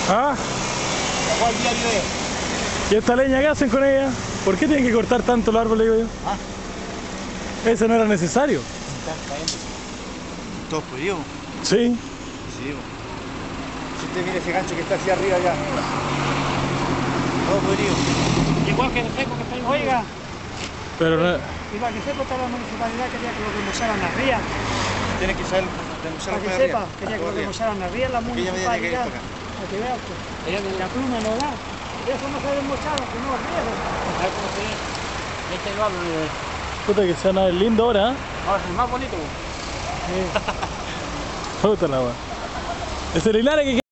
Ah, ¿Cuál diario es? ¿y esta leña qué hacen con ella? ¿Por qué tienen que cortar tanto el árbol, digo yo? Ah, Eso no era necesario. están cayendo. ¿Todo podrido? Sí. Sí, bo. Si usted mira ese gancho que está hacia arriba ya. Todo podrido. Igual que el seco que está ahí. Oiga, Pero no... igual que seco está la municipalidad, quería que lo remozaran las rías. Tiene que saber remozar Para que sepa, quería que lo remozaran las rías la municipalidad. Para que vea usted. La pluma no da. Eso no se desmochaba, que no ríe. ¿Sabes cómo se ve? Este es el árbol. Puta que se van a ver lindo ahora, ¿eh? Ahora es el más bonito. Puta la wea. Es el Linares que